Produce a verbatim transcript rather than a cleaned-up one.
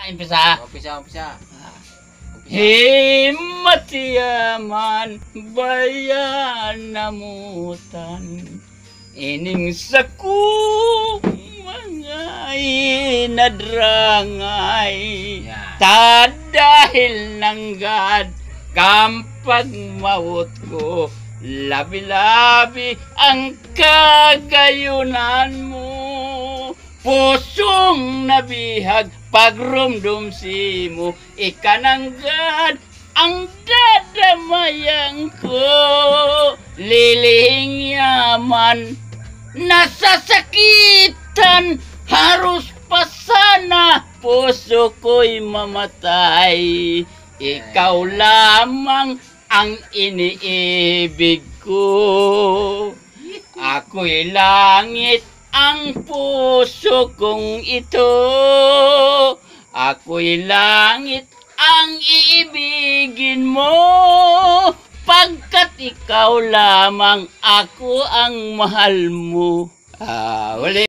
umpisa. Umpisa, umpisa. Himati yaman bayan namutan ining saku mga inadrangay ta dahil nanggad kampag maut ko labi-labi ang kagayunan mo pusong nabihag pagrumdum si mo ikananggad ang dadamayan ko lilihing yaman nasasakitan harus pa sana puso ko'y mamatay ikaw lamang ang iniibig ko ako'y langit ang puso kong ito ako'y langit ang iibigin mo pagkat ikaw lamang ako ang mahal mo. Ah, uli.